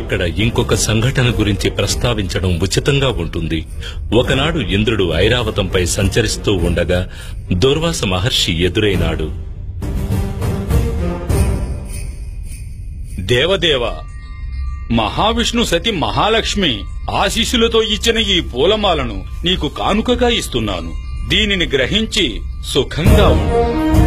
ఇక్కడ ఇంకొక సంఘటన గురించి ప్రస్తావించడం ఉచితంగా ఉంటుంది. ఒకనాడు ఇంద్రుడు ఐరావతంపై సంచరిస్తూ ఉండగా దుర్వాస మహర్షి ఎదురైనాడు. దేవదేవ, మహావిష్ణు సతి మహాలక్ష్మి ఆశీస్సులతో ఇచ్చిన ఈ పూలమాలను నీకు కానుకగా ఇస్తున్నాను. దీనిని గ్రహించి సుఖంగా ఉండు.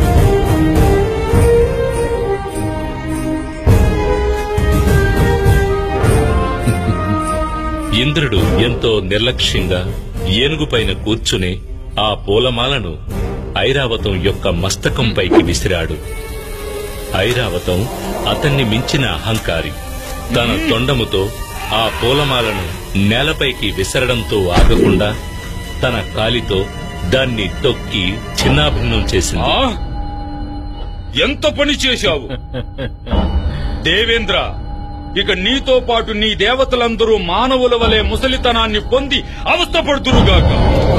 ఇంద్రుడు ఎంతో నిర్లక్ష్యంగా ఏనుగుపైన కూర్చుని ఆ పూలమాలను ఐరావతం యొక్క మస్తకంపైకి విసిరాడు. ఐరావతం అతన్ని మించిన అహంకారి. తన తొండముతో ఆ పూలమాలను నేలపైకి విసరడంతో ఆగకుండా తన కాలితో దాన్ని తొక్కి చిన్నాభిన్నం చేసింది. ఎంత పని చేశావు దేవేంద్ర! ఇక నీతో పాటు నీ దేవతలందరూ మానవుల వలె ముసలితనాన్ని పొంది అవస్థపడుతురుగాక.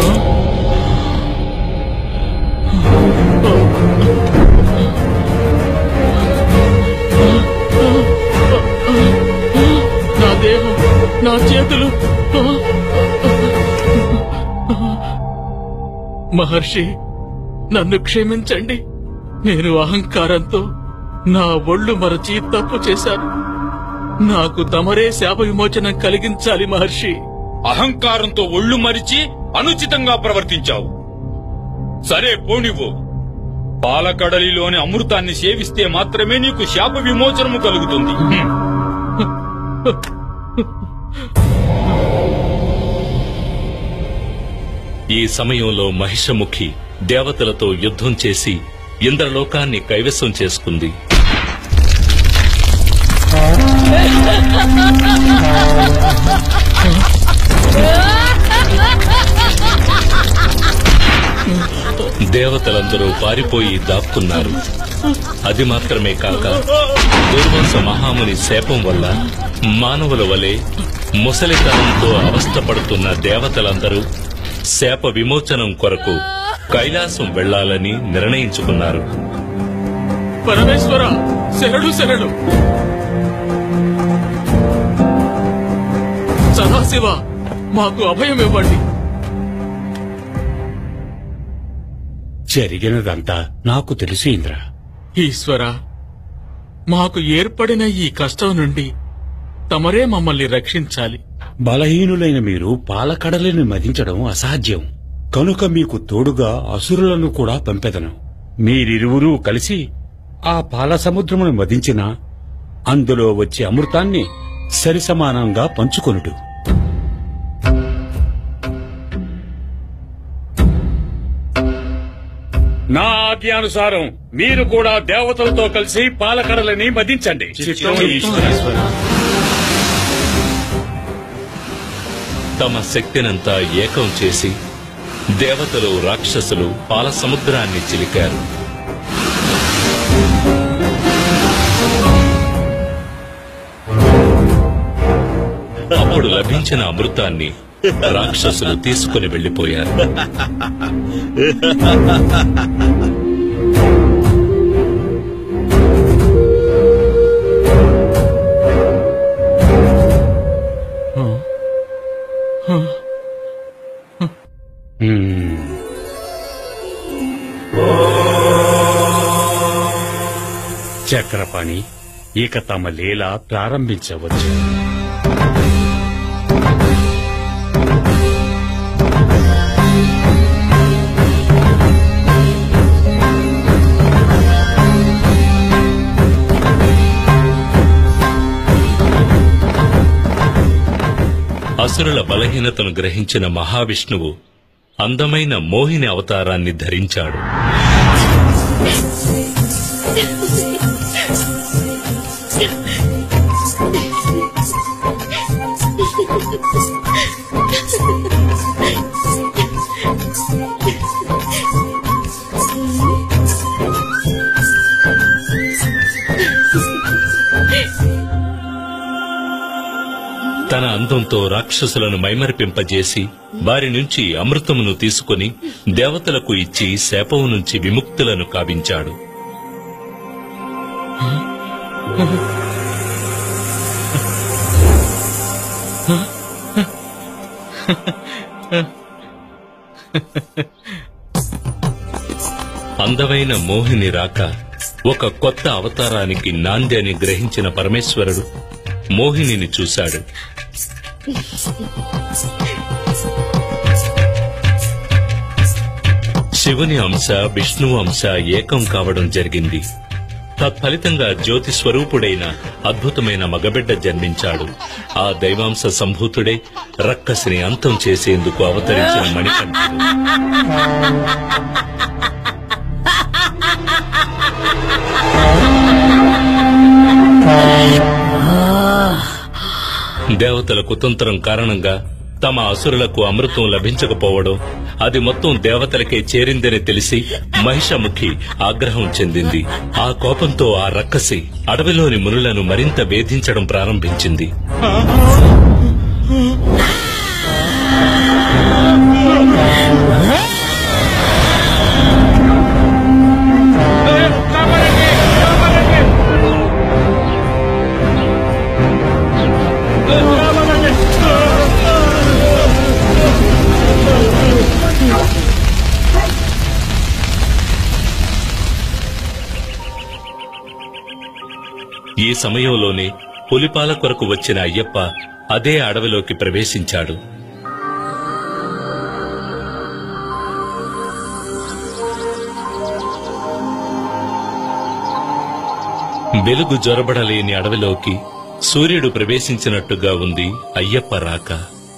నా దేహం, నా చేతులు. మహర్షి, నన్ను క్షమించండి. నేను అహంకారంతో నా ఒళ్ళు మరచి తప్పు చేశాను. నాకు తమరే శాప విమోచనం కలిగించాలి మహర్షి. అహంకారంతో ఒళ్ళు మరిచి అనుచితంగా ప్రవర్తించావు. సరే పోనివ్వు. పాలకడలిలోని అమృతాన్ని సేవిస్తే మాత్రమే నీకు శాప విమోచనము కలుగుతుంది. ఈ సమయంలో మహిషముఖి దేవతలతో యుద్ధం చేసి ఇంద్రలోకాన్ని కైవసం చేసుకుంది. దేవతలందరూ పారిపోయి దాక్కున్నారు. అది మాత్రమే కాక దుర్వాస మహాముని శాపం వల్ల మానవుల వలె ముసలితనంతో అవస్థపడుతున్న దేవతలందరూ శాప విమోచనం కొరకు కైలాసం వెళ్లాలని నిర్ణయించుకున్నారు. పరమేశ్వర, శరణు శరణు. సదాశివ, మాకు అభయం ఇవ్వండి. జరిగినదంతా నాకు తెలుసు ఇంద్ర. ఈశ్వర, మాకు ఏర్పడిన ఈ కష్టం నుండి తమరే మమ్మల్ని రక్షించాలి. బలహీనులైన మీరు పాలకడలిని మదించడం అసాధ్యం. కనుక మీకు తోడుగా అసురులను కూడా పంపెదను. మీరిరువురూ కలిసి ఆ పాల సముద్రమును మదించినా అందులో వచ్చే అమృతాన్ని సరిసమానంగా పంచుకొనుడు. నా ఆజ్ఞానుసారం మీరు కూడా దేవతలతో కలిసి పాలకడలని మదించండి. తమ శక్తినంతా ఏకం చేసి దేవతలు రాక్షసులు పాల సముద్రాన్ని చిలికారు. అప్పుడు లభించిన అమృతాన్ని రాక్షసులు తీసుకుని వెళ్లిపోయారు. చక్రపాణి, ఇక తమ లీల ప్రారంభించవచ్చు. అసురుల బలహీనతను గ్రహించిన మహావిష్ణువు అందమైన మోహిని అవతారాన్ని ధరించాడు. తన అందంతో రాక్షసులను మైమరిపింపజేసి వారి నుంచి అమృతమును తీసుకుని దేవతలకు ఇచ్చి శాపం నుంచి విముక్తులను కావించాడు. అందమైన మోహిని రాక ఒక కొత్త అవతారానికి నాంది అని గ్రహించిన పరమేశ్వరుడు మోహినిని చూశాడు. శివుని అంశ విష్ణువు అంశ ఏకం కావడం జరిగింది. తత్ఫలితంగా జ్యోతి స్వరూపుడైన అద్భుతమైన మగబిడ్డ జన్మించాడు. ఆ దైవాంశ సంభూతుడే రక్కసిని అంతం చేసేందుకు అవతరించిన మణికంఠుడు. దేవతల కుతంత్రం కారణంగా తమ అసురులకు అమృతం లభించకపోవడం, అది మొత్తం దేవతలకే చేరిందని తెలిసి మహిషముఖి ఆగ్రహం చెందింది. ఆ కోపంతో ఆ రక్కసి అడవిలోని మునులను మరింత వేధించడం ప్రారంభించింది. ఈ సమయంలోనే పులిపాల కొరకు వచ్చిన అయ్యప్ప అదే అడవిలోకి ప్రవేశించాడు. వెలుగు జొరబడలేని అడవిలోకి సూర్యుడు ప్రవేశించినట్టుగా ఉంది అయ్యప్ప రాక.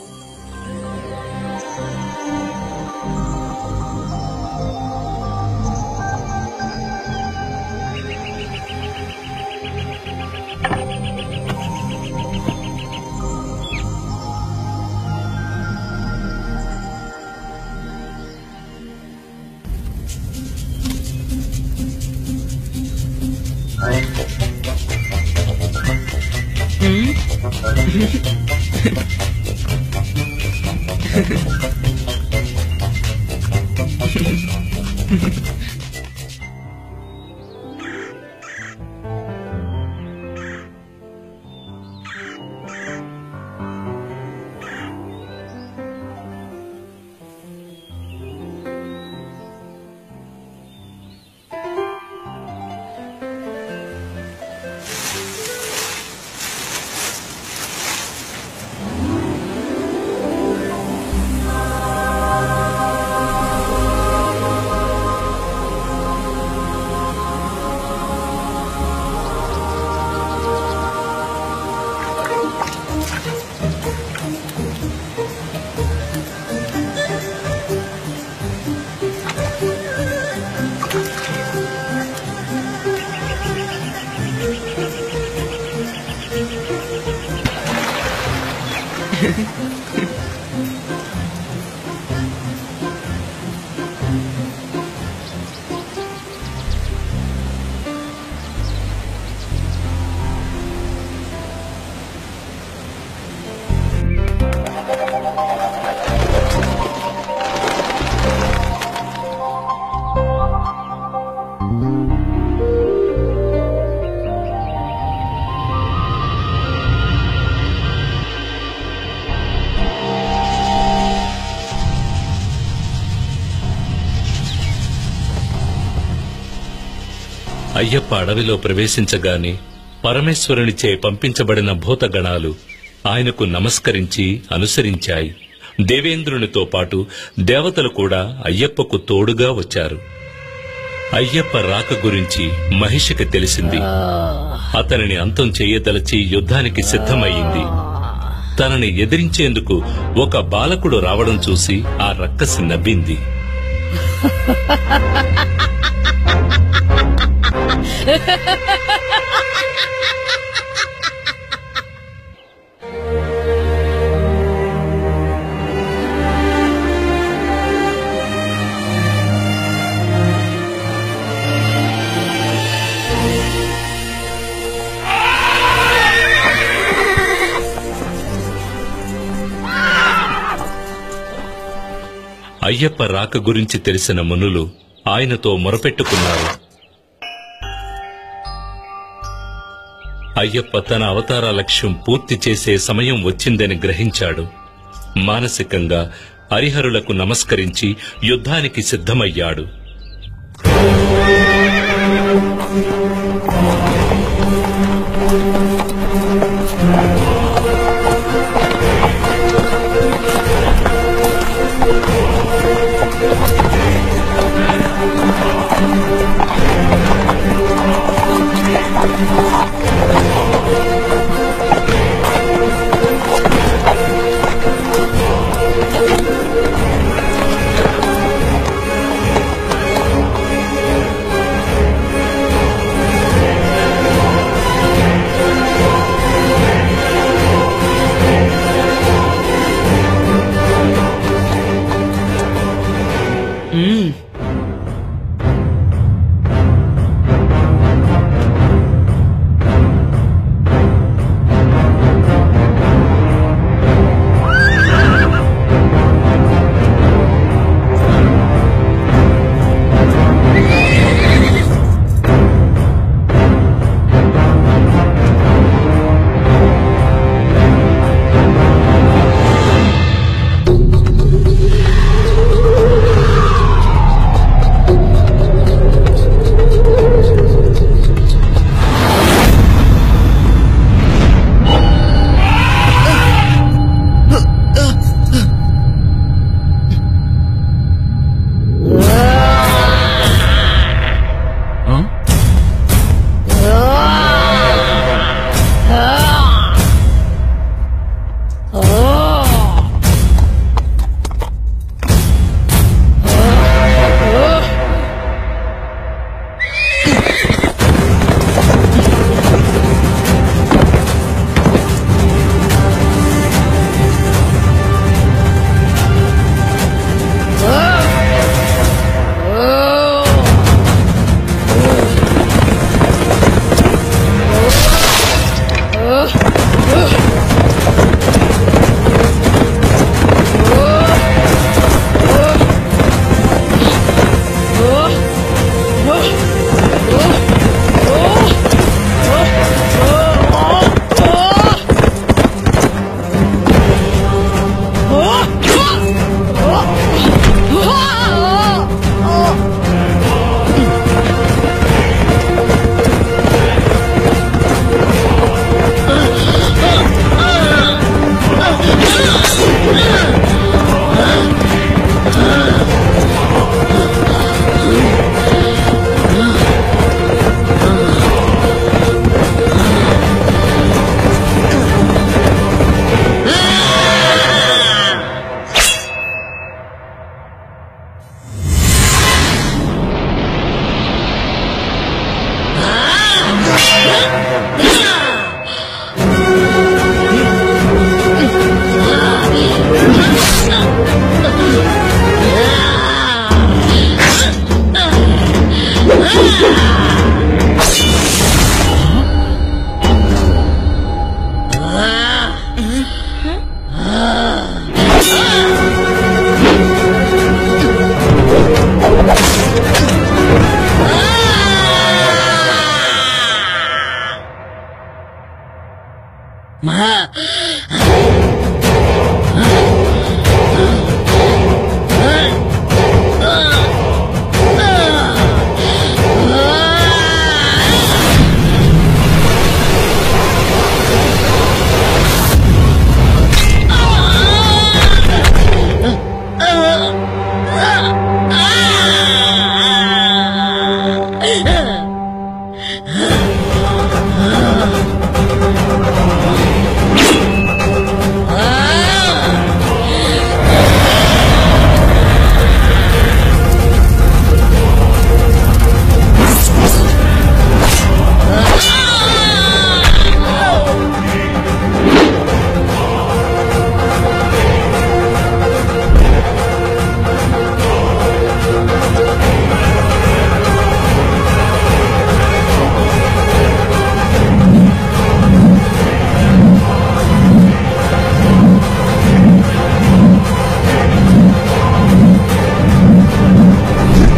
అయ్యప్ప అడవిలో ప్రవేశించగానే పరమేశ్వరునిచే పంపించబడిన భూతగణాలు ఆయనకు నమస్కరించి అనుసరించాయి. దేవేంద్రునితో పాటు దేవతలు కూడా అయ్యప్పకు తోడుగా వచ్చారు. అయ్యప్ప రాక గురించి మహిషికి తెలిసింది. అతనిని అంతం చెయ్యదలచి యుద్ధానికి సిద్ధమయ్యింది. తనని ఎదిరించేందుకు ఒక బాలకుడు రావడం చూసి ఆ రక్కసి నవ్వింది. అయ్యప్ప రాక గురించి తెలిసిన మునులు ఆయనతో మొరపెట్టుకున్నారు. అయ్యప్ప తన అవతార లక్ష్యం పూర్తి చేసే సమయం వచ్చిందని గ్రహించాడు. మానసికంగా హరిహరులకు నమస్కరించి యుద్ధానికి సిద్ధమయ్యాడు.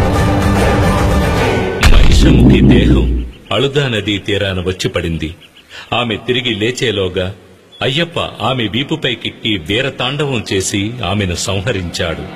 అళుదా నదీ తీరాన వచ్చి పడింది. ఆమె తిరిగి లేచేలోగా అయ్యప్ప ఆమె వీపుపైకెక్కి వీరతాండవం చేసి ఆమెను సంహరించాడు.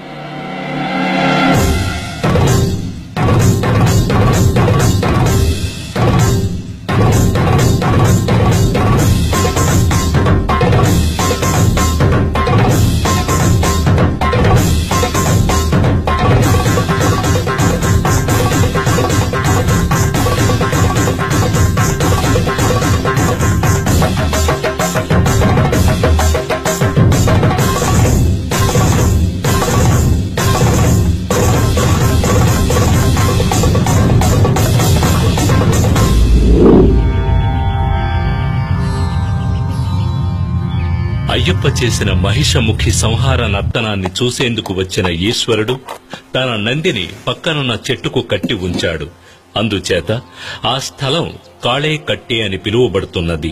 అయ్యప్ప చేసిన మహిషముఖి సంహార నర్తనాన్ని చూసేందుకు వచ్చిన ఈశ్వరుడు తన నందిని పక్కనున్న చెట్టుకు కట్టి ఉంచాడు. అందుచేత ఆ స్థలం కాళే కట్టి అని పిలువబడుతున్నది.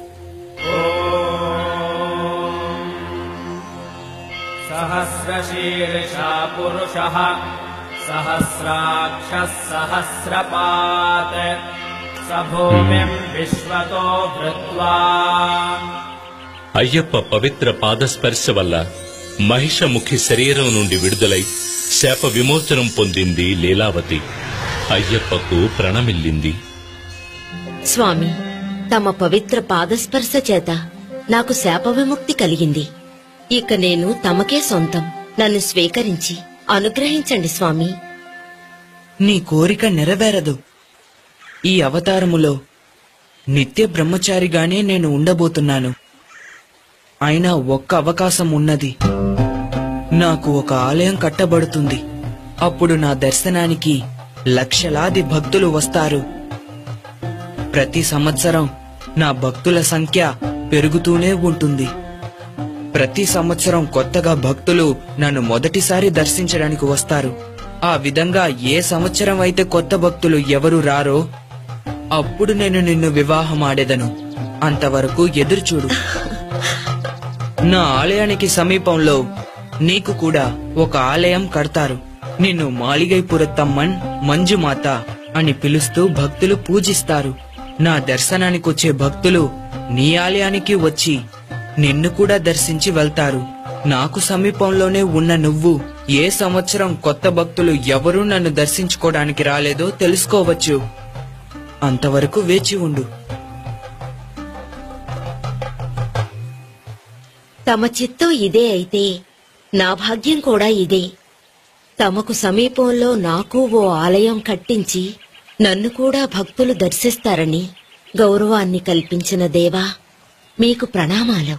సహస్రశీర్షా పురుషః సహస్రాక్షః సహస్రపాత్ సభూమిం విశ్వతో ధృత్వా. అయ్యప్ప పవిత్ర పాదస్పర్శ వల్ల మహిషముఖి శరీరం నుండి విడుదలై శాప విమోచనం పొందింది లీలావతి. అయ్యప్పకు ప్రణమిల్లింది. స్వామి, తమ పవిత్ర పాదస్పర్శ చేత నాకు శాప విముక్తి కలిగింది. ఇక నేను తమకే సొంతం. నన్ను స్వీకరించి అనుగ్రహించండి స్వామి. నీ కోరిక నెరవేరదు. ఈ అవతారములో నిత్య బ్రహ్మచారిగానే నేను ఉండబోతున్నాను. అయినా ఒక్క అవకాశం ఉన్నది. నాకు ఒక ఆలయం కట్టబడుతుంది. అప్పుడు నా దర్శనానికి లక్షలాది భక్తులు వస్తారు. ప్రతి సంవత్సరం నా భక్తుల సంఖ్య పెరుగుతూనే ఉంటుంది. ప్రతి సంవత్సరం కొత్తగా భక్తులు నన్ను మొదటిసారి దర్శించడానికి వస్తారు. ఆ విధంగా ఏ సంవత్సరం అయితే కొత్త భక్తులు ఎవరు రారో అప్పుడు నేను నిన్ను వివాహమాడేదను. అంతవరకు ఎదురుచూడు. నా ఆలయానికి సమీపంలో నీకు కూడా ఒక ఆలయం కడతారు. నిన్ను మాళిగైపురత్తమ్మన్ మంజుమాత అని పిలుస్తూ భక్తులు పూజిస్తారు. నా దర్శనానికొచ్చే భక్తులు నీ ఆలయానికి వచ్చి నిన్ను కూడా దర్శించి వెళ్తారు. నాకు సమీపంలోనే ఉన్న నువ్వు ఏ సంవత్సరం కొత్త భక్తులు ఎవరూ నన్ను దర్శించుకోవడానికి రాలేదో తెలుసుకోవచ్చు. అంతవరకు వేచి ఉండు. తమ చిత్తం ఇదే అయితే నా భాగ్యం కూడా ఇదే. తమకు సమీపంలో నాకు ఓ ఆలయం కట్టించి నన్ను కూడా భక్తులు దర్శిస్తారని గౌరవాన్ని కల్పించిన దేవా, మీకు ప్రణామాలు.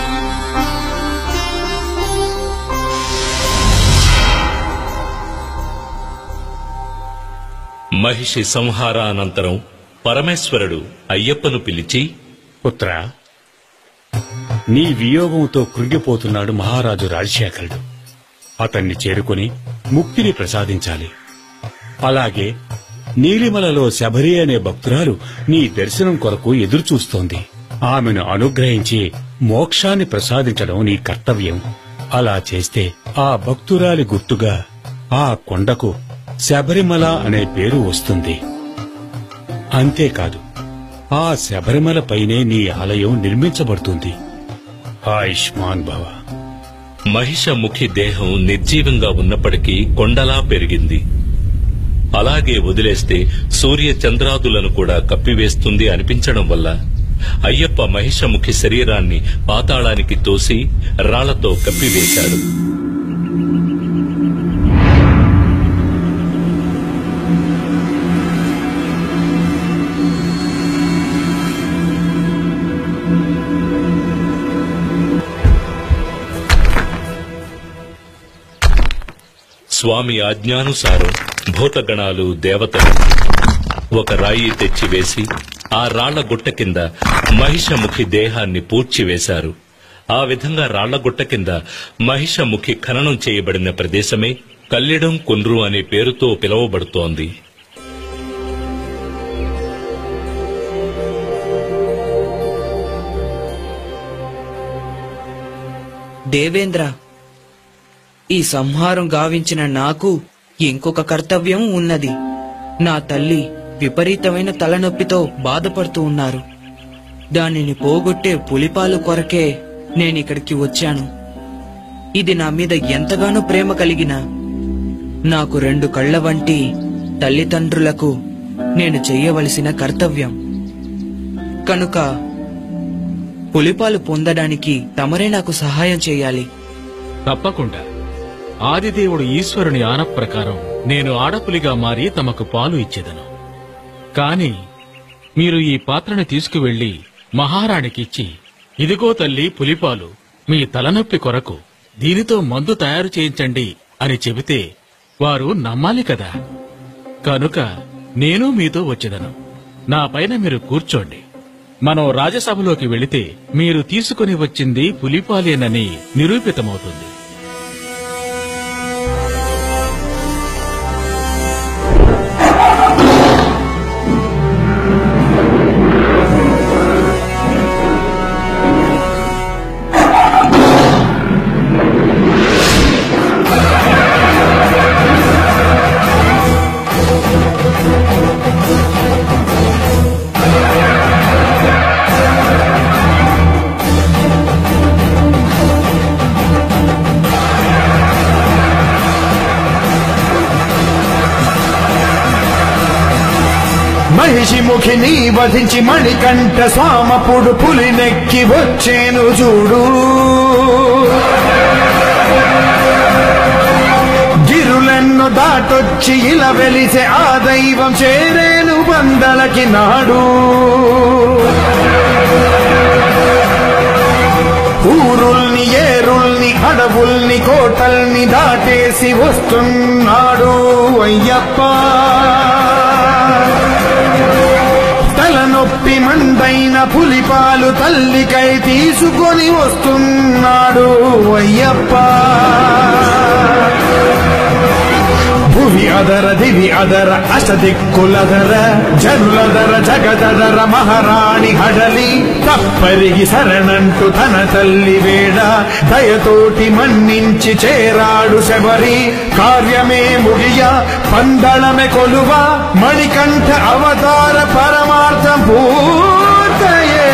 మహిషి సంహారానంతరం పరమేశ్వరుడు అయ్యప్పను పిలిచి, పుత్రా, నీ వియోగంతో కృంగిపోతున్నాడు మహారాజు రాజశేఖరుడు. అతన్ని చేరుకుని ముక్తిని ప్రసాదించాలి. అలాగే నీలిమలలో శబరి అనే భక్తురాలు నీ దర్శనం కొరకు ఎదురుచూస్తోంది. ఆమెను అనుగ్రహించి మోక్షాన్ని ప్రసాదించడం నీ కర్తవ్యం. అలా చేస్తే ఆ భక్తురాలి గుర్తుగా ఆ కొండకు శబరిమల అనే పేరు వస్తుంది. అంతేకాదు, ఆ శబరిమల పైనే నీ ఆలయం నిర్మించబడుతుంది. ఆయుష్మాన్ భవ. మహిషముఖి దేహం నిర్జీవంగా ఉన్నప్పటికీ కొండలా పెరిగింది. అలాగే వదిలేస్తే సూర్య చంద్రాదులను కూడా కప్పివేస్తుంది అనిపించడం వల్ల అయ్యప్ప మహిషముఖి శరీరాన్ని పాతాళానికి తోసి రాళ్లతో కప్పివేశాడు. స్వామి ఆజ్ఞానుసారం భూతగణాలు, దేవతలు ఒక రాయి తెచ్చివేసి ఆ రాళ్ల గుట్ట కింద మహిషముఖి దేహాన్ని పూడ్చివేశారు. ఆ విధంగా రాళ్ల గుట్ట కింద మహిషముఖి ఖననం చేయబడిన ప్రదేశమే కల్లెడం కుండ్రు అనే పేరుతో పిలువబడుతోంది. దేవేంద్ర, ఈ సంహారం గావించిన నాకు ఇంకొక కర్తవ్యం ఉన్నది. నా తల్లి విపరీతమైన తలనొప్పితో బాధపడుతూ ఉన్నారు. దానిని పోగొట్టే పులిపాలు కొరకే నేనిక్కడికి వచ్చాను. ఇది నా మీద ఎంతగానో ప్రేమ కలిగిన నాకు 2 కళ్ళ వంటి తల్లిదండ్రులకు నేను చెయ్యవలసిన కర్తవ్యం. కనుక పులిపాలు పొందడానికి తమరే నాకు సహాయం చేయాలి. తప్పకుండా. ఆదిదేవుడు ఈశ్వరుని ఆన ప్రకారం నేను ఆడపులిగా మారి తమకు పాలు ఇచ్చేదను. కాని మీరు ఈ పాత్రను తీసుకువెళ్లి మహారాణికిచ్చి, ఇదిగో తల్లి పులిపాలు, మీ తలనొప్పి కొరకు దీనితో మందు తయారు చేయించండి అని చెబితే వారు నమ్మాలి కదా. కనుక నేను మీతో వచ్చేదను. నా పైన మీరు కూర్చోండి. మనం రాజసభలోకి వెళితే మీరు తీసుకుని వచ్చింది పులిపాలేనని నిరూపితమవుతుంది. మహిషిముఖిని వధించి మణికంఠ స్వామపుడు పులినెక్కి వచ్చేను చూడు. గిరులెన్ను దాటొచ్చి ఇలా వెలిసే ఆ దైవం చేరేను బందలకి నాడు. ఊరుల్ని ఏరుల్ని అడవుల్ని కోటల్ని దాటేసి వస్తున్నాడు అయ్యప్ప. తలనొప్పి మందైన పులిపాలు తల్లికై తీసుకొని వస్తున్నాడు అయ్యప్ప. భువి అదర దివి అదర అష్టదిక్కులదర జనులదర జగదదర మహారాణి హడలి తప్పరిగి శరణంటూ తన తల్లి వేడ దయతోటి మన్నించి చేరాడు శబరి. కార్యమే ముగియ పందళమే కొలువ మణికంఠ అవతార పరమార్థం పూర్తయే.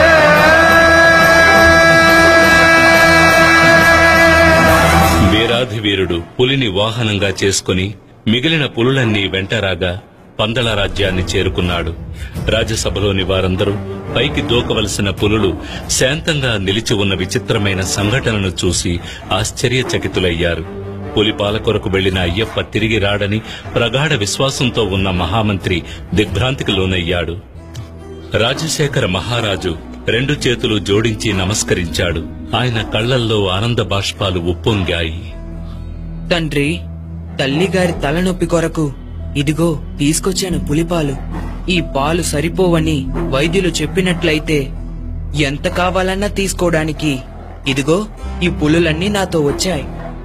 వీరాధివీరుడు పులిని వాహనంగా చేసుకుని మిగిలిన పులులన్నీ వెంటరాగా పందళ రాజ్యాన్ని చేరుకున్నాడు. రాజ్యసభలోని వారందరూ పైకి దూకవలసిన పులులు శాంతంగా నిలిచి ఉన్న విచిత్రమైన సంఘటనను చూసి ఆశ్చర్యచకితులయ్యారు. పులిపాల కొరకు వెళ్లిన అయ్యప్ప తిరిగి రాడని ప్రగాఢ విశ్వాసంతో ఉన్న మహామంత్రి దిగ్భ్రాంతికి లోనయ్యాడు. రాజశేఖర మహారాజు 2 చేతులు జోడించి నమస్కరించాడు. ఆయన కళ్లల్లో ఆనంద బాష్పాలు ఉప్పొంగాయి. తండ్రి, తల్లిగారి తలనొప్పి కొరకు ఇదిగో తీసుకొచ్చాను పులిపాలు. ఈ పాలు సరిపోవని వైద్యులు చెప్పినట్లయితే ఎంత కావాలన్నా తీసుకోవడానికి ఇదిగో ఈ పులులన్నీ నాతో వచ్చాయి.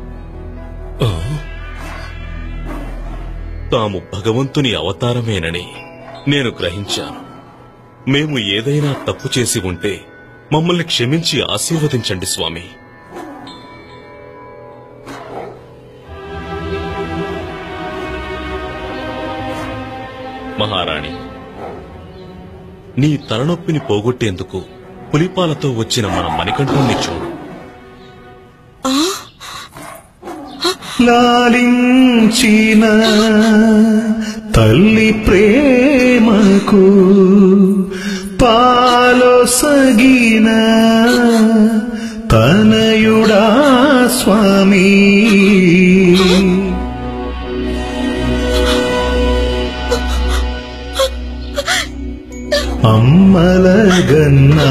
తాము భగవంతుని అవతారమేనని నేను గ్రహించాను. మేము ఏదైనా తప్పు చేసి ఉంటే మమ్మల్ని క్షమించి ఆశీర్వదించండి స్వామి. మహారాణి, నీ తలనొప్పిని పోగొట్టేందుకు పులిపాలతో వచ్చిన మన మణికంఠుణ్ణి చూడు. లాలించిన తల్లి ప్రేమకు పాలొసగిన తనయుడా స్వామి. అమ్మలగన్నా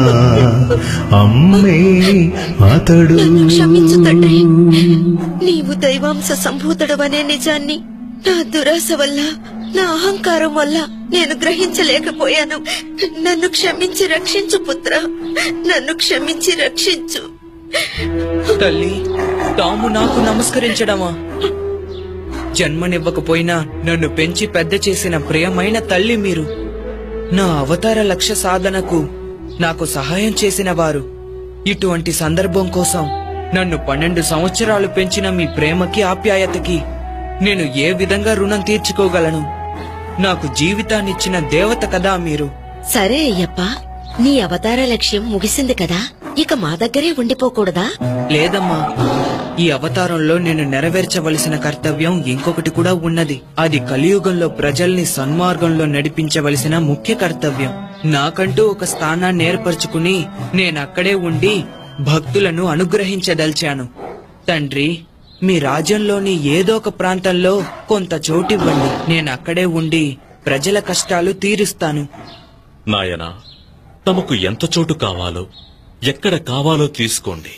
అమ్మే అతడు. క్షమించు తండ్రి, నీవు దైవాంశ సంభూతుడవనే నిజాన్ని నా దురాశ వల్ల, నా అహంకారం వల్ల నేను గ్రహించలేకపోయాను. నన్ను క్షమించి రక్షించు పుత్ర, నన్ను క్షమించి రక్షించు. తల్లి, తాము నాకు నమస్కరించడమా? జన్మనివ్వకపోయినా నన్ను పెంచి పెద్ద చేసిన ప్రియమైన తల్లి మీరు. నా అవతార లక్ష్య సాధనకు నాకు సహాయం చేసిన వారు. ఇటువంటి సందర్భం కోసం నన్ను 12 సంవత్సరాలు పెంచిన మీ ప్రేమకి ఆప్యాయతకి నేను ఏ విధంగా రుణం తీర్చుకోగలను? నాకు జీవితాన్నిచ్చిన దేవత కదా మీరు. సరే అయ్యప్ప, నీ అవతార లక్ష్యం ముగిసింది కదా, ఇక మా దగ్గరే ఉండిపోకూడదా? లేదమ్మా, ఈ అవతారంలో నేను నెరవేర్చవలసిన కర్తవ్యం ఇంకొకటి కూడా ఉన్నది. అది కలియుగంలో ప్రజల్ని సన్మార్గంలో నడిపించవలసిన ముఖ్య కర్తవ్యం. నాకంటూ ఒక స్థానాన్ని ఏర్పరచుకుని నేనక్కడే ఉండి భక్తులను అనుగ్రహించదలిచాను. తండ్రి, మీ రాజ్యంలోని ఏదో ఒక ప్రాంతంలో కొంత చోటివ్వండి. నేనక్కడే ఉండి ప్రజల కష్టాలు తీరుస్తాను. నాయనా, తమకు ఎంత చోటు కావాలో, ఎక్కడ కావాలో తీసుకోండి.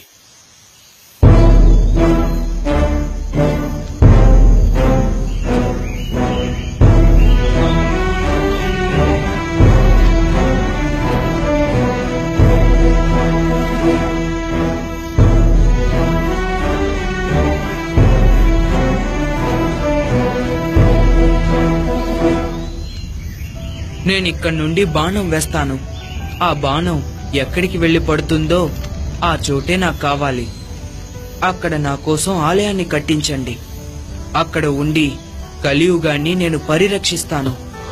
నేనిక్కడి నుండి బాణం వేస్తాను. ఆ బాణం ఎక్కడికి వెళ్లి పడుతుందో ఆ చోటే నాకు కావాలి. అక్కడ నా కోసం ఆలయాన్ని కట్టించండి. అక్కడ ఉండి కలియుగాన్ని నేను పరిరక్షిస్తాను.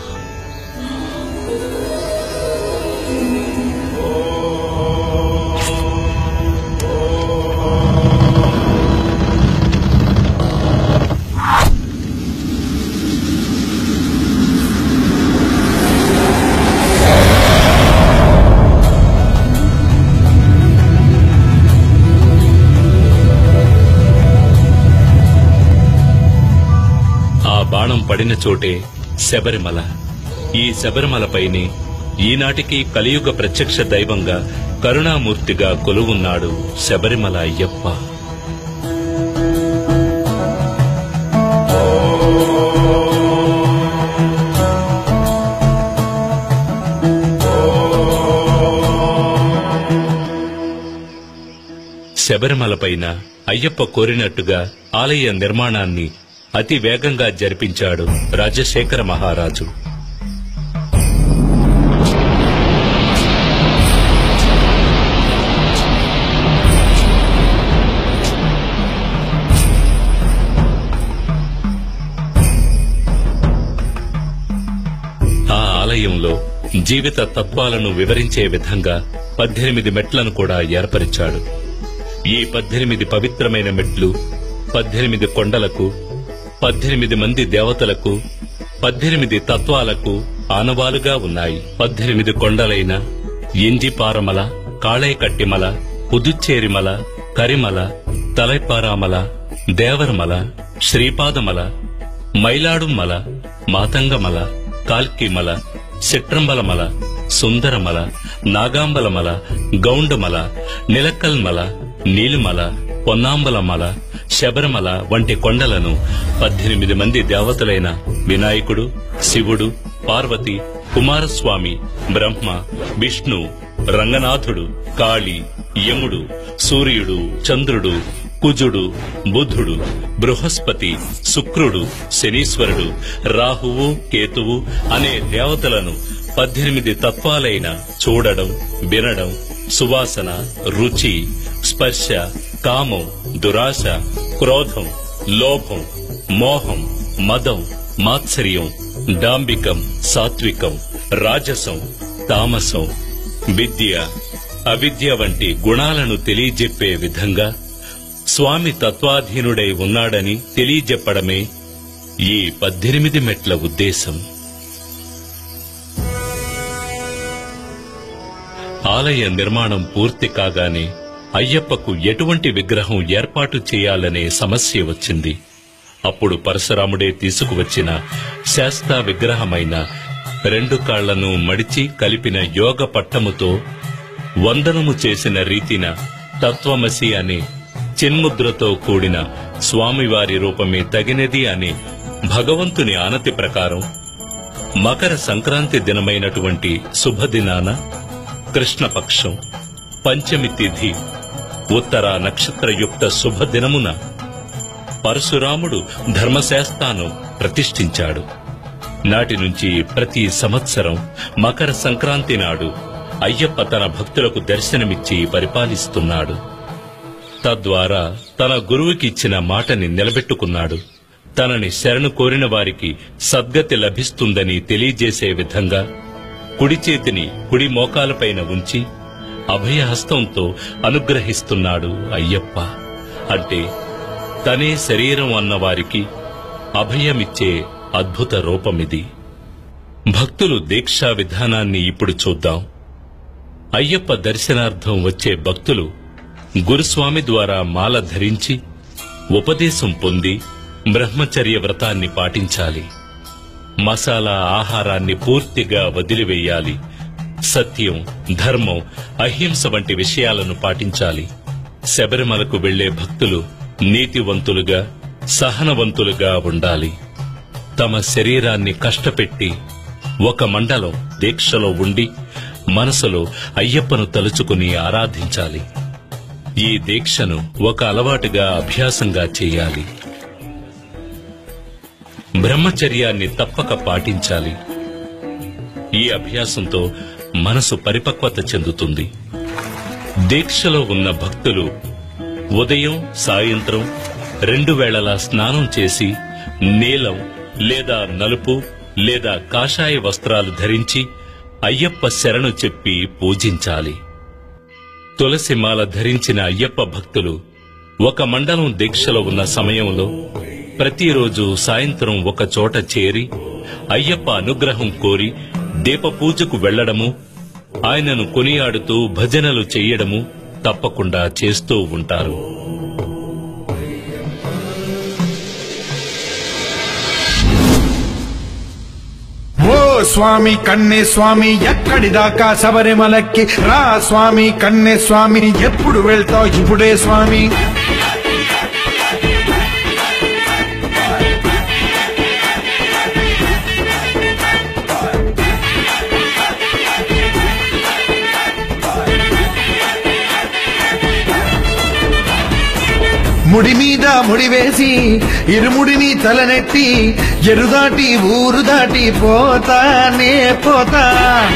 బాణం పడిన చోటే శబరిమల. ఈ శబరిమలపైనే ఈనాటికి కలియుగ ప్రత్యక్ష దైవంగా కరుణామూర్తిగా కొలువున్నాడు శబరిమల అయ్యప్ప. శబరిమలపైన అయ్యప్ప కోరినట్టుగా ఆలయ నిర్మాణాన్ని అతి వేగంగా జరిపించాడు రాజశేఖర మహారాజు. ఆ ఆలయంలో జీవిత తత్వాలను వివరించే విధంగా 18 మెట్లను కూడా ఏర్పరిచాడు. ఈ 18 పవిత్రమైన మెట్లు 18 కొండలకు, 18 మంది దేవతలకు, 18 తత్వాలకు ఆనవాలుగా ఉన్నాయి. 18 కొండలైన ఇంజిపారమల, కాళైకట్టిమల, పుదుచ్చేరిమల, కరిమల, తలైపారామల, దేవరమల, శ్రీపాదమల, మైలాడుమల, మాతంగమల, కాల్కిమల, సిట్రంబలమల, సుందరమల, నాగాంబలమల, గౌండమల, నిలక్కల్మల, నీలిమల, పొన్నాంబలమల, శబరిమల వంటి కొండలను 18 మంది దేవతలైన వినాయకుడు, శివుడు, పార్వతి, కుమారస్వామి, బ్రహ్మ, విష్ణు, రంగనాథుడు, కాళి, యముడు, సూర్యుడు, చంద్రుడు, కుజుడు, బుధుడు, బృహస్పతి, శుక్రుడు, శనీశ్వరుడు, రాహువు, కేతువు అనే దేవతలను 18 తత్వాలైన చూడడం, వినడం, సువాసన, రుచి, స్పర్శ, కామం, దురాశ, క్రోధం, లోభం, మోహం, మదం, మాత్సర్యం, డాంబికం, సాత్వికం, రాజసం, తామసం, విద్య, అవిద్య వంటి గుణాలను తెలియజెప్పే విధంగా స్వామి తత్వాధీనుడై ఉన్నాడని తెలియజెప్పడమే ఈ 18 మెట్ల ఉద్దేశం. ఆలయ నిర్మాణం పూర్తి కాగానే అయ్యప్పకు ఎటువంటి విగ్రహం ఏర్పాటు చేయాలనే సమస్య వచ్చింది. అప్పుడు పరశురాముడే తీసుకువచ్చిన శాస్తా విగ్రహమైన 2 కాళ్లను మడిచి కలిపిన యోగ పట్టముతో వందనము చేసిన రీతిన తత్వమసి అనే చిన్ముద్రతో కూడిన స్వామివారి రూపమే తగినది అనే భగవంతుని ఆనతి ప్రకారం మకర సంక్రాంతి దినమైనటువంటి శుభదినాన కృష్ణపక్షం పంచమి తిథి ఉత్తర నక్షత్రయుక్త శుభదినమున పరశురాముడు ధర్మశాస్త్రాను ప్రతిష్ఠించాడు. నాటి నుంచి ప్రతి సంవత్సరం మకర సంక్రాంతి నాడు అయ్యప్ప తన భక్తులకు దర్శనమిచ్చి పరిపాలిస్తున్నాడు. తద్వారా తన గురువుకిచ్చిన మాటని నిలబెట్టుకున్నాడు. తనని శరణు కోరిన వారికి సద్గతి లభిస్తుందని తెలియజేసే విధంగా కుడి చేతిని కుడి మోకాలపైన ఉంచి అభయహస్తంతో అనుగ్రహిస్తున్నాడు అయ్యప్ప. అంటే తనే శరీరం అన్నవారికి అభయమిచ్చే అద్భుత రూపమిది. భక్తులు దీక్షా విధానాన్ని ఇప్పుడు చూద్దాం. అయ్యప్ప దర్శనార్థం వచ్చే భక్తులు గురుస్వామి ద్వారా మాల ధరించి ఉపదేశం పొంది బ్రహ్మచర్య వ్రతాన్ని పాటించాలి. మసాలా ఆహారాన్ని పూర్తిగా వదిలివేయాలి. సత్యం, ధర్మం, అహింస వంటి విషయాలను పాటించాలి. శబరిమలకు వెళ్లే భక్తులు నీతివంతులుగా, సహనవంతులుగా ఉండాలి. తమ శరీరాన్ని కష్టపెట్టి ఒక మండలం దీక్షలో ఉండి మనసులో అయ్యప్పను తలుచుకుని ఆరాధించాలి. ఈ దీక్షను ఒక అలవాటుగా, అభ్యాసంగా చేయాలి. బ్రహ్మచర్యాన్ని తప్పక పాటించాలి. ఈ అభ్యాసంతో మనసు పరిపక్వత చెందుతుంది. దీక్షలో ఉన్న భక్తులు ఉదయం, సాయంత్రం 2 వేళలా స్నానం చేసి నీలం లేదా నలుపు లేదా కాషాయ వస్త్రాలు ధరించి అయ్యప్ప శరణు చెప్పి పూజించాలి. తులసిమాల ధరించిన అయ్యప్ప భక్తులు ఒక మండలం దీక్షలో ఉన్న సమయంలో ప్రతిరోజు సాయంత్రం ఒక చోట చేరి అయ్యప్ప అనుగ్రహం కోరి దీపపూజకు వెళ్లడము, ఆయనను కొనియాడుతూ భజనలు చెయ్యడము తప్పకుండా చేస్తూ ఉంటారు. ఓ స్వామి కన్నే స్వామి ఎక్కడి దాకా శబరిమలకి రా స్వామి కన్నే స్వామి ఎప్పుడు వెళ్తావు ఇప్పుడే స్వామి. ముడి మీద ముడి వేసి ఇరుముడిని తలనెట్టి ఎరుదాటి ఊరు దాటి పోతానే పోతా.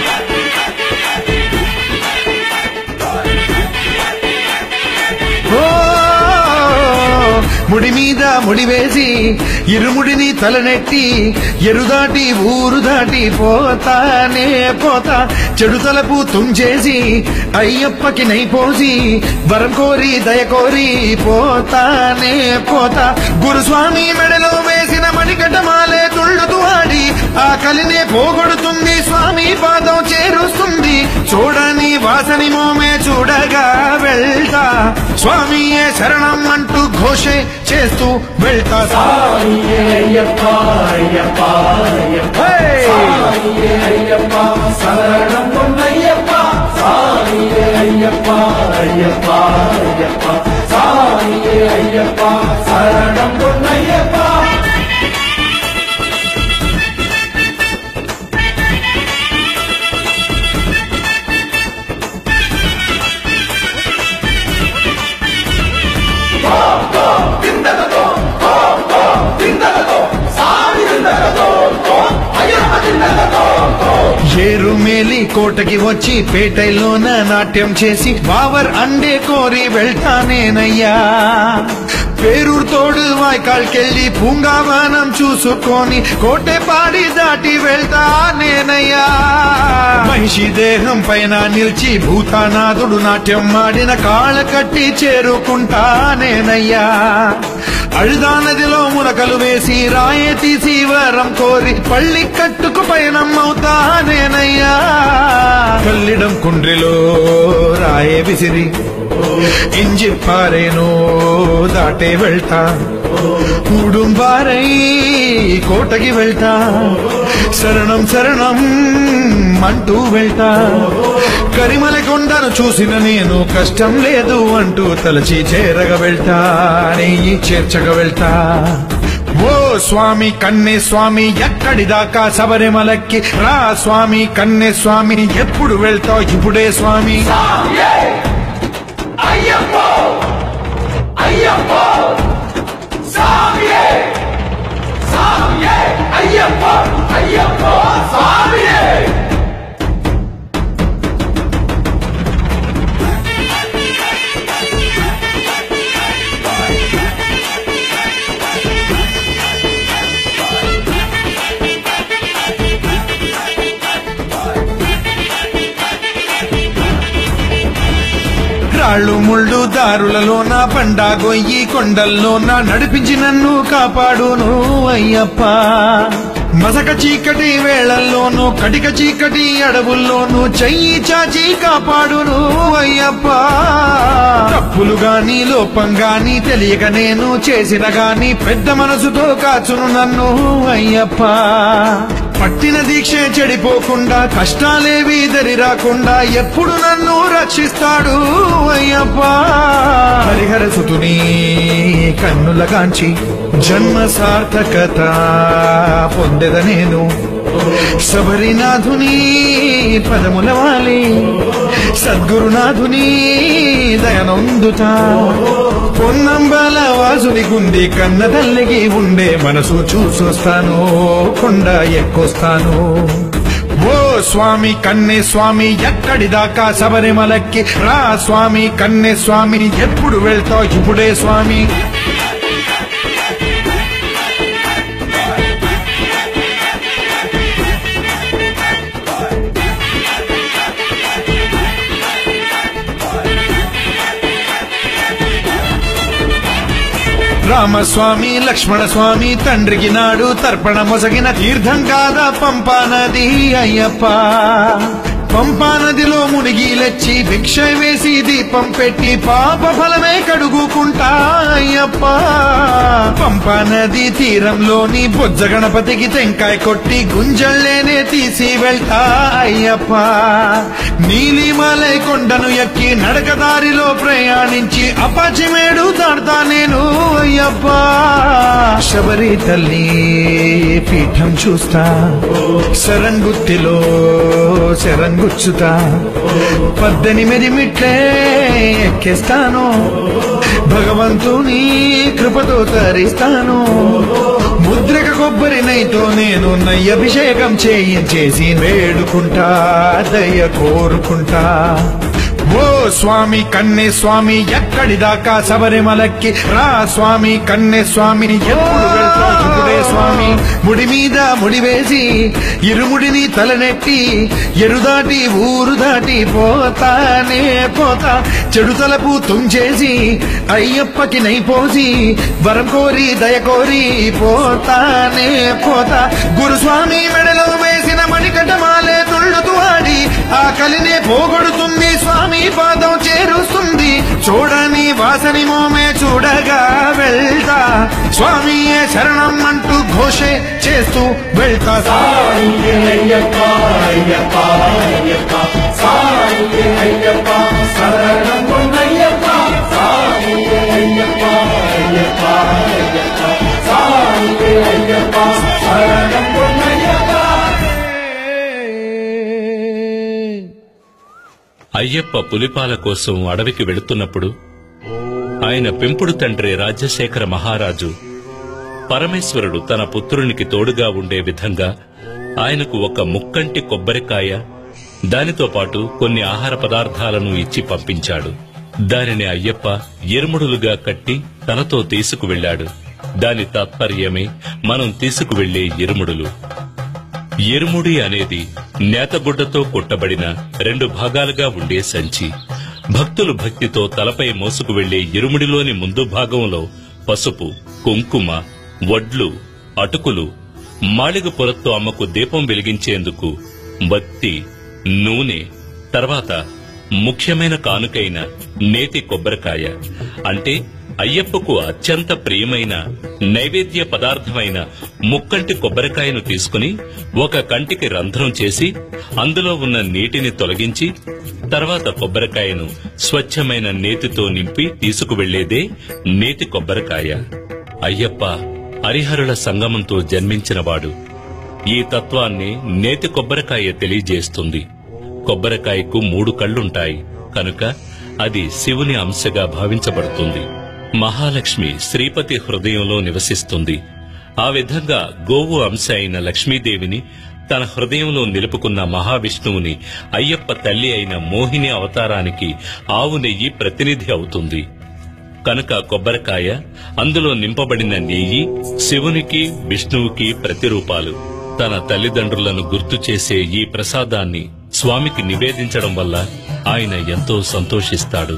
ముడి మీద ముడి వేసి ఇరుముడిని తలనెట్టి ఎరుదాటి ఊరు దాటి పోతానే పోతా. చెడు తలపు తుంచేసి అయ్యప్పకి నైపోసి వరం కోరి దయ కోరి పోతానే పోతా. గురుస్వామి మెడలో వేసిన మణికటమాలే తుళ్ళుతూ ఆడి ఆ కలినే పోగొడుతుంది, స్వామి పాదం చేరుస్తుంది. చూడని వాసని మోమే చూడగా వెళ్తా, స్వామియే శరణం అంటూ ఘోషే చేస్తూ వెళ్తా. సాయియే అయ్యప్ప అయ్యప్ప అయ్యప్ప సాయియే అయ్యప్ప శరణం పొన్నయ్యప్ప సాయియే అయ్యప్ప అయ్యప్ప అయ్యప్ప సాయియే అయ్యప్ప శరణం పొన్నయ్యప్ప. ఏరుమేలి కోటకి వచ్చి పేటైలోన నాట్యం చేసి బావర్ అండే కోరి వెళ్తానేనయ్యా. పేరూరు తోడు వాய்కాల్కెళ్ళి పూంగావనం చూసుకొని కోటెపాడి దాటి వెళ్తానేనయ్యా. మహిషి దేహం పైన నిలిచి భూతానాథుడు నాట్యం ఆడిన కాళ్ళ కట్టి చేరుకుంటానేనయ్యా. అழுదా నదిలో మునకలు వేసి రాయే తీసి వరం కోరి పళ్ళి కట్టుకు పయనం అవుతానేనయ్యా. కల్లిడం కుండ్రిలో రాయే విసిరి ఇంజిప్పారేనో దాటే వెళ్తా. ఉడుంబారై కోటకి వెళ్తా, శరణం శరణం అంటూ వెళ్తా. కరిమల కొండను చూసిన నేను కష్టం లేదు అంటూ తలచి చేరగ వెళ్తా, నెయ్యి చేర్చగ వెళ్తా. ఓ స్వామి కన్నే స్వామి ఎక్కడి దాకా శబరిమలకి రా స్వామి కన్నే స్వామి ఎప్పుడు వెళ్తావు ఇప్పుడే స్వామి. అయ్యప్ప అయ్యప్ప స్వామియే స్వామియే అయ్యప్ప అయ్యప్ప స్వామియే. రాళ్ళు ముళ్ళు దారులలోన బండా గొయ్యి కొండల్లోన నడిపించి నన్ను కాపాడును అయ్యప్ప. మసక చీకటి వేళల్లోనూ కటిక చీకటి అడవుల్లోనూ చెయ్యి చాచి కాపాడును అయ్యప్ప. తప్పులు గాని లోపం గాని తెలియక నేను చేసిన గాని పెద్ద మనసుతో కాచును నన్ను అయ్యప్ప. పట్టిన దీక్ష చెడిపోకుండా కష్టాలేవి దరి రాకుండా ఎప్పుడు నన్ను రక్షిస్తాడు అయ్యప్ప. హరిహర సుతుని కన్నుల కాంచి జన్మ సార్థకత పొందెద నేను. శబరినాథుని పదముల వాలి సద్గురునాథుని దయనొందుతా. పొన్నంబల వాసుని గుండి కన్న తల్లికి ఉండే మనసు చూసొస్తాను, కొండ ఎక్కుస్తాను. ఓ స్వామి కన్నే స్వామి ఎక్కడి దాకా శబరిమలకి రా స్వామి కన్నే స్వామి. ఎప్పుడు వెళ్తావు ఇప్పుడే స్వామి. రామస్వామి లక్ష్మణ స్వామి తండ్రికి నాడు తర్పణ మొసగిన తీర్థం కాదా పంపా నది అయ్యప్ప. పంపా నదిలో మునిగి లెచ్చి భిక్ష వేసి దీపం పెట్టి పాప ఫలమే కడుగుకుంటా అయ్యప్ప. పంపా నది తీరంలోని బొజ్జ గణపతికి టెంకాయ కొట్టి గుంజళ్ళేనే తీసి వెళ్తా అయ్యప్ప. నీలిమలై కొండను ఎక్కి నడకదారిలో ప్రయాణించి అపాచిమేడు దాడతా నేను అయ్యప్ప. శబరి తల్లి పీఠం చూస్తా, శరంగుత్తిలో శరంగుచ్చుతా. 18 మెట్లే ఎక్కేస్తాను, భగవంతుని కృపతో తరిస్తాను. ముద్రక కొబ్బరి నైతో నేను నయ్యభిషేకం చేయించేసి వేడుకుంటా, దయ కోరుకుంటా. ఓ స్వామి కన్నే స్వామి ఎక్కడి దాకా శబరిమలకి రా స్వామి కన్నే స్వామిని. ఎప్పుడు వెళ్తావు ఇప్పుడే స్వామి. ముడి మీద ముడి వేసి ఇరుముడిని తలనెట్టి ఎరుదాటి ఊరు దాటి పోతానే పోతా. చెడు తలపు తుంచేసి అయ్యప్పకి నైపోసి వరం కోరి దయ కోరి పోతానే పోతా. గురుస్వామి మెడలో వేసిన మణికటమాలే తుళ్ళుతూ ఆడి ఆకలినే పోగొడుతుంది స్వామి పాదం చేరుస్తుంది. చూడని వాసని మోమే చూడగా వెళ్తా స్వామియే శరణం అంటూ ఘోషే చేస్తూ వెళ్తా. సాయి అయ్యప్ప అయ్యప్ప అయ్యప్ప సాయి అయ్యప్ప శరణం పొన్నయ్యప్ప. సాయి అయ్యప్ప అయ్యప్ప అయ్యప్ప సాయి అయ్యప్ప శరణం పొన్నయ్యప్ప. అయ్యప్ప పులిపాల కోసం అడవికి వెళుతున్నప్పుడు ఆయన పెంపుడు తండ్రి రాజశేఖర మహారాజు పరమేశ్వరుడు తన పుత్రునికి తోడుగా ఉండే విధంగా ఆయనకు ఒక ముక్కంటి కొబ్బరికాయ, దానితో పాటు కొన్ని ఆహార పదార్థాలను ఇచ్చి పంపించాడు. దానిని అయ్యప్ప ఇరుముడులుగా కట్టి తనతో తీసుకువెళ్లాడు. దాని తాత్పర్యమే మనం తీసుకువెళ్లే ఇరుముడులు. ఇరుముడి అనేది నేతగుడ్డతో కుట్టబడిన 2 భాగాలుగా ఉండే సంచి. భక్తులు భక్తితో తలపై మోసుకు వెళ్లే ఇరుముడిలోని ముందు భాగంలో పసుపు, కుంకుమ, వడ్లు, అటుకులు, మాళిగ పొరతో అమ్మకు దీపం వెలిగించేందుకు బత్తి, నూనె, తర్వాత ముఖ్యమైన కానుకైన నేతి కొబ్బరికాయ అంటే అయ్యప్పకు అత్యంత ప్రియమైన నైవేద్య పదార్థమైన ముక్కంటి కొబ్బరికాయను తీసుకుని ఒక కంటికి రంధ్రం చేసి అందులో ఉన్న నీటిని తొలగించి తర్వాత కొబ్బరికాయను స్వచ్ఛమైన నేతితో నింపి తీసుకువెళ్లేదే నేతి కొబ్బరికాయ. అయ్యప్ప హరిహరుల సంగమంతో జన్మించినవాడు. ఈ తత్వాన్ని నేతి కొబ్బరికాయ తెలియజేస్తుంది. కొబ్బరికాయకు 3 కళ్లుంటాయి కనుక అది శివుని అంశగా భావించబడుతుంది. మహాలక్ష్మి శ్రీపతి హృదయంలో నివసిస్తుంది. ఆ విధంగా గోవు అంశ అయిన లక్ష్మీదేవిని తన హృదయంలో నిలుపుకున్న మహావిష్ణువుని అయ్యప్ప తల్లి అయిన మోహిని అవతారానికి ఆవు నెయ్యి ప్రతినిధి అవుతుంది. కనుక కొబ్బరికాయ, అందులో నింపబడిన నెయ్యి శివునికి విష్ణువుకి ప్రతిరూపాలు. తన తల్లిదండ్రులను గుర్తు చేసే ఈ ప్రసాదాన్ని స్వామికి నివేదించడం వల్ల ఆయన ఎంతో సంతోషిస్తాడు.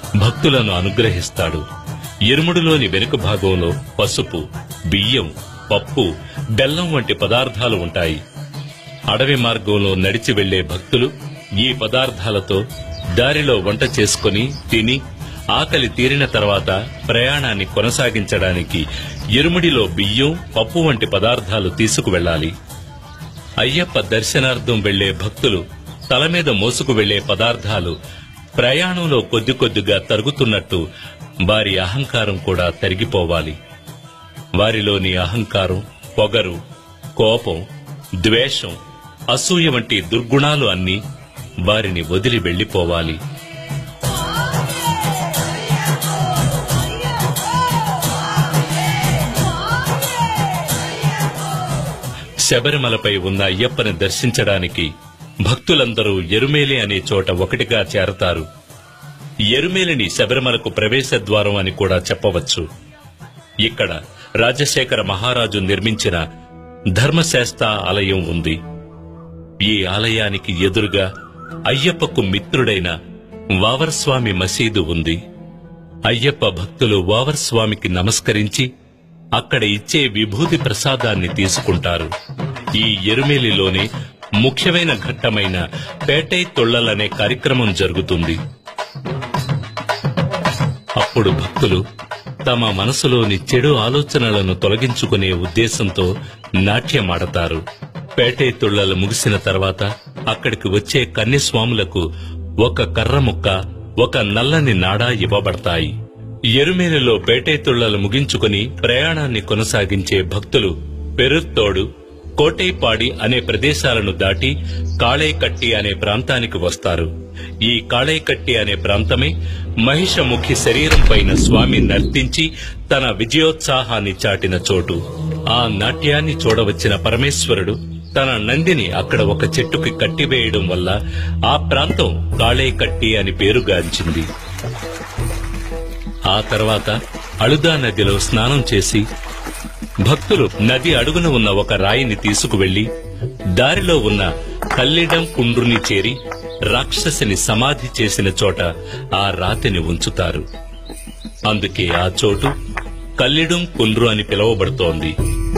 భక్తులను అనుగ్రహిస్తాడు. ఇరుముడిలోని వెనుక భాగంలో పసుపు, బియ్యం, పప్పు, బెల్లం వంటి పదార్థాలు ఉంటాయి. అడవి మార్గంలో నడిచి వెళ్లే భక్తులు ఈ పదార్థాలతో దారిలో వంట చేసుకుని తిని ఆకలి తీరిన తర్వాత ప్రయాణాన్ని కొనసాగించడానికి ఇరుముడిలో బియ్యం, పప్పు వంటి పదార్థాలు తీసుకువెళ్లాలి. అయ్యప్ప దర్శనార్థం వెళ్లే భక్తులు తల మీద మోసుకు వెళ్లే పదార్థాలు ప్రయాణంలో కొద్ది కొద్దిగా తరుగుతున్నట్టు వారి అహంకారం కూడా తరిగిపోవాలి. వారిలోని అహంకారం, పొగరు, కోపం, ద్వేషం, అసూయ వంటి దుర్గుణాలు అన్నీ వారిని వదిలి వెళ్లిపోవాలి. శబరిమలపై ఉన్న అయ్యప్పని దర్శించడానికి భక్తులందరూ ఎరుమేలి అనే చోట ఒకటిగా చేరతారు. ఎరుమేలిని శబరిమలకు ప్రవేశ ద్వారం అని కూడా చెప్పవచ్చు. ఇక్కడ రాజశేఖర మహారాజు నిర్మించిన ధర్మశాస్త్ర ఆలయం ఉంది. ఈ ఆలయానికి ఎదురుగా అయ్యప్పకు మిత్రుడైన వావర్స్వామి మసీదు ఉంది. అయ్యప్ప భక్తులు వావర్స్వామికి నమస్కరించి అక్కడ ఇచ్చే విభూతి ప్రసాదాన్ని తీసుకుంటారు. ఈ ఎరుమేలిలోనే ముఖ్యమైన ఘట్టమైన పేటై తొళ్లలనే కార్యక్రమం జరుగుతుంది. అప్పుడు భక్తులు తమ మనసులోని చెడు ఆలోచనలను తొలగించుకునే ఉద్దేశంతో నాట్యమాడతారు. పేటై తొళ్లలు ముగిసిన తర్వాత అక్కడికి వచ్చే కన్యస్వాములకు ఒక కర్ర ముక్క, ఒక నల్లని నాడా ఇవ్వబడతాయి. ఎరుమేలిలో పేటై తొళ్లలు ముగించుకుని ప్రయాణాన్ని కొనసాగించే భక్తులు పెరుత్తోడు, కోటైపాడి అనే ప్రదేశాలను దాటి కాళైకట్టి అనే ప్రాంతానికి వస్తారు. ఈ కాళైకట్టి అనే ప్రాంతమే మహిషముఖి శరీరం పైన స్వామి నర్తించి తన విజయోత్సాహాన్ని చాటిన చోటు. ఆ నాట్యాన్ని చూడవచ్చిన పరమేశ్వరుడు తన నందిని అక్కడ ఒక చెట్టుకి కట్టివేయడం వల్ల ఆ ప్రాంతం కాళైకట్టి అని పేరుగాంచింది. ఆ తర్వాత అళుదా నదిలో స్నానం చేసి భక్తులు నది అడుగున ఉన్న ఒక రాయిని తీసుకువెళ్లి దారిలో ఉన్న కల్లిడం కుండ్రుని చేరి రాక్షసిని సమాధి చేసిన చోట ఆ రాతిని ఉంచుతారు. అందుకే ఆ చోటు కల్లిడం కుండ్రు అని పిలువబడుతోంది.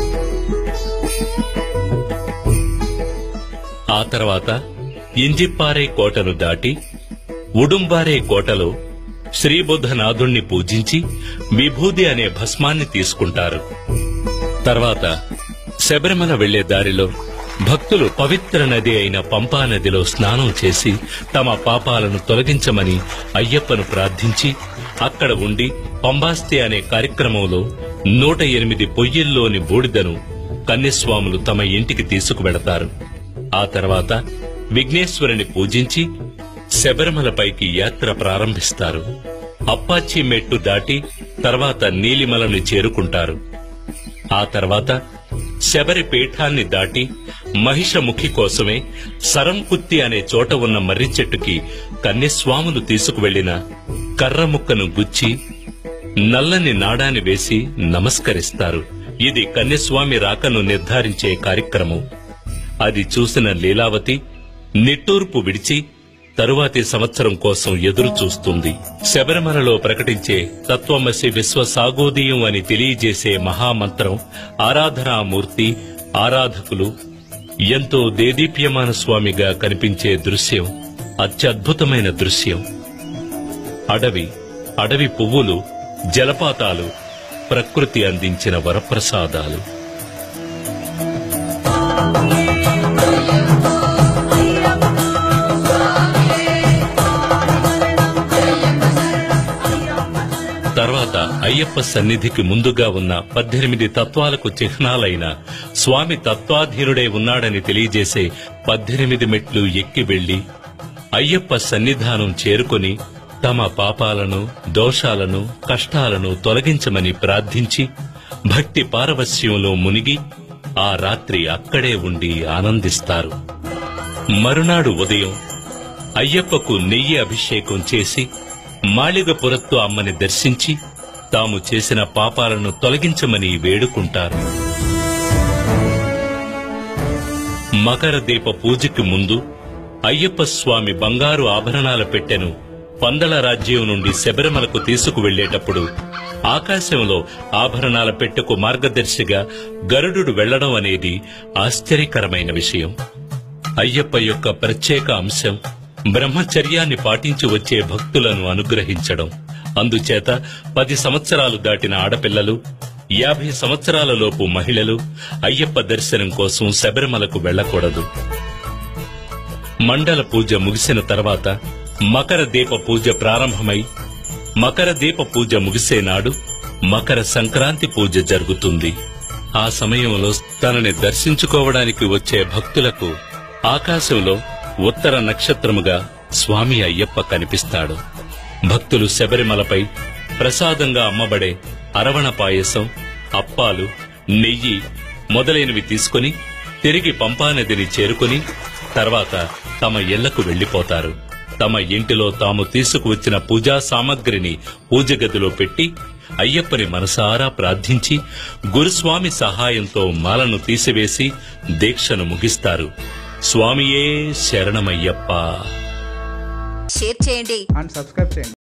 ఆ తర్వాత ఇంజిప్పారే కోటను దాటి ఉడుంబారే కోటలో శ్రీబుద్ధనాథుణ్ణి పూజించి విభూది అనే భస్మాన్ని తీసుకుంటారు. తర్వాత శబరిమల వెళ్లే దారిలో భక్తులు పవిత్ర నది అయిన పంపా నదిలో స్నానం చేసి తమ పాపాలను తొలగించమని అయ్యప్పను ప్రార్థించి అక్కడ ఉండి పంబాస్తి అనే కార్యక్రమంలో 108 పొయ్యిల్లోని బూడిదను కన్యస్వాములు తమ ఇంటికి తీసుకువెడతారు. ఆ తర్వాత విఘ్నేశ్వరుని పూజించి శబరిమలపైకి యాత్ర ప్రారంభిస్తారు. అప్పాచి మెట్టు దాటి తర్వాత నీలిమలను చేరుకుంటారు. ఆ తర్వాత శబరి పీఠాన్ని దాటి మహిషముఖి కోసమే సరంకుత్తి అనే చోట ఉన్న మర్రి చెట్టుకి కన్యస్వాములు తీసుకువెళ్లిన కర్రముక్కను గుచ్చి నల్లని నాడాని వేసి నమస్కరిస్తారు. ఇది కన్యస్వామి రాకను నిర్ధారించే కార్యక్రమం. అది చూసిన లీలావతి నిట్టూర్పు విడిచి తరువాతి సంవత్సరం కోసం ఎదురు చూస్తుంది. శబరిమలలో ప్రకటించే తత్వమసి విశ్వసాగోదీయం అని తెలియజేసే మహామంత్రం, ఆరాధనామూర్తి, ఆరాధకులు ఎంతో దేదీప్యమాన స్వామిగా కనిపించే దృశ్యం అత్యద్భుతమైన దృశ్యం. అడవి పువ్వులు, జలపాతాలు ప్రకృతి అందించిన వరప్రసాదాలు. తర్వాత అయ్యప్ప సన్నిధికి ముందుగా ఉన్న 18 తత్వాలకు చిహ్నాలైన స్వామి తత్వాధీనుడై ఉన్నాడని తెలియజేసే 18 మెట్లు ఎక్కి వెళ్లి అయ్యప్ప సన్నిధానం చేరుకుని తమ పాపాలను, దోషాలను, కష్టాలను తొలగించమని ప్రార్థించి భక్తి పారవస్యంలో మునిగి ఆ రాత్రి అక్కడే ఉండి ఆనందిస్తారు. మరునాడు ఉదయం అయ్యప్పకు నెయ్యి అభిషేకం చేసి మాళిగపురత్తు అమ్మని దర్శించి తాము చేసిన పాపాలను తొలగించమని వేడుకుంటారు. మకర దీప పూజకి ముందు అయ్యప్ప స్వామి బంగారు ఆభరణాల పెట్టెను పందల రాజ్యం నుండి శబరిమలకు తీసుకువెళ్లేటప్పుడు ఆకాశంలో ఆభరణాల పెట్టెకు మార్గదర్శిగా గరుడు వెళ్లడం అనేది ఆశ్చర్యకరమైన విషయం. అయ్యప్ప యొక్క ప్రత్యేక అంశం బ్రహ్మచర్యాన్ని పాటించి వచ్చే భక్తులను అనుగ్రహించడం. అందుచేత 10 సంవత్సరాలు దాటిన ఆడపిల్లలు, 50 సంవత్సరాలలోపు మహిళలు అయ్యప్ప దర్శనం కోసం శబరిమలకు వెళ్లకూడదు. మండల పూజ ముగిసిన తర్వాత మకర దీప పూజ ప్రారంభమై మకర దీప పూజ ముగిసే నాడు మకర సంక్రాంతి పూజ జరుగుతుంది. ఆ సమయంలో తనని దర్శించుకోవడానికి వచ్చే భక్తులకు ఆకాశంలో ఉత్తర నక్షత్రముగా స్వామి అయ్యప్ప కనిపిస్తాడు. భక్తులు శబరిమలపై ప్రసాదంగా అమ్మబడే అరవణ పాయసం, అప్పాలు, నెయ్యి మొదలైనవి తీసుకుని తిరిగి పంపానదిని చేరుకుని తర్వాత తమ ఇళ్లకు వెళ్లిపోతారు. తమ ఇంటిలో తాము తీసుకువచ్చిన పూజా సామగ్రిని పూజగదిలో పెట్టి అయ్యప్పని మనసారా ప్రార్థించి గురుస్వామి సహాయంతో మాలను తీసివేసి దీక్షను ముగిస్తారు. స్వామియే శరణమయ్యప్ప. షేర్ చేయండి అండ్ సబ్స్క్రైబ్ చేయండి.